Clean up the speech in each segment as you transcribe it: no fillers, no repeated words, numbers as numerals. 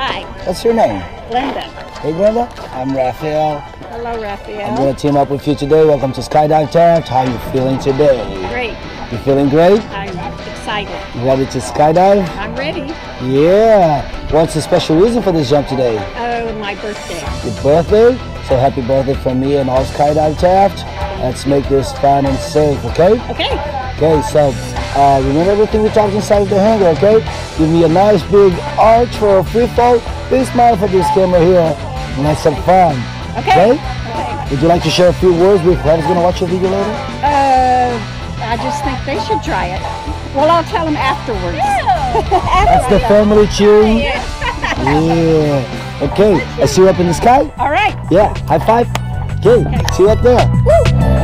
Hi. What's your name? Glenda. Hey, Glenda. I'm Raphael. Hello, Raphael. I'm going to team up with you today. Welcome to Skydive Taft. How are you feeling today? Great. You feeling great? I'm excited. You ready to skydive? I'm ready. Yeah. What's the special reason for this jump today? Oh, my birthday. Your birthday? So happy birthday from me and all Skydive Taft. Let's make this fun and safe, okay? Okay. Okay, so remember everything we talked inside of the hangar, okay? Give me a nice big arch for a free fall. Big smile for this camera here. And have some fun. Okay. Okay? Would you like to share a few words with whoever's going to watch your video later? I just think they should try it. Well, I'll tell them afterwards. That's the family cheering. Yeah. Okay, I see you up in the sky. All right. Yeah, high five. Okay, see you up there. Woo!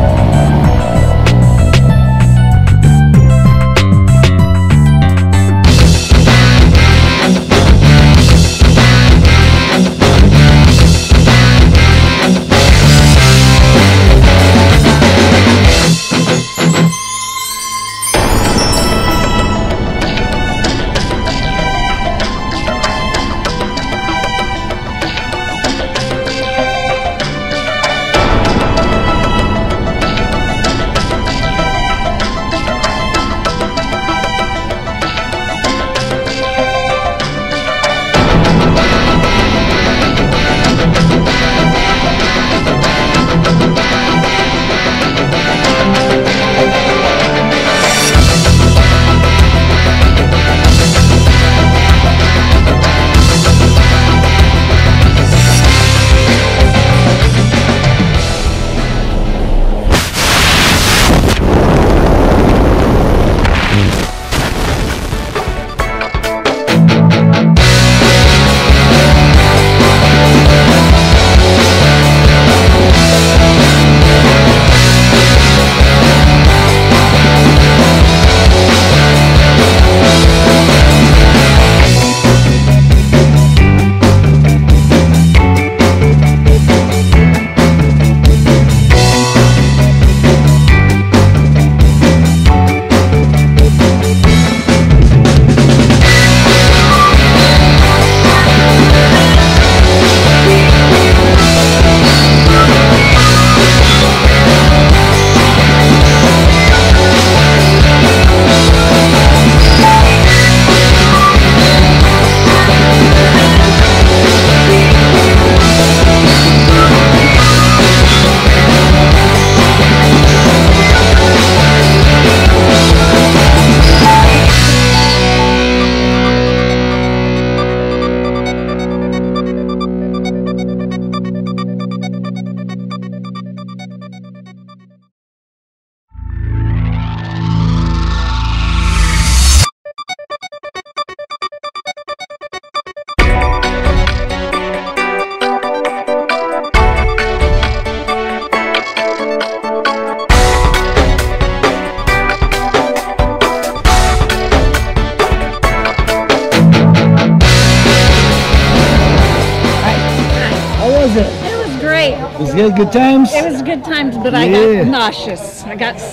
It was great. It was good times? It was good times, but I got nauseous. I got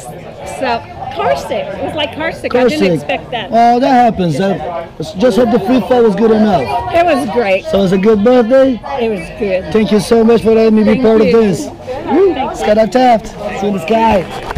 car sick. It was like car sick. I didn't expect that. Oh, that happens. Just hope the free fall was good enough. It was great. So it was a good birthday? It was good. Thank you so much for letting me be part of this. Thanks. Skydive Taft. See you in the sky.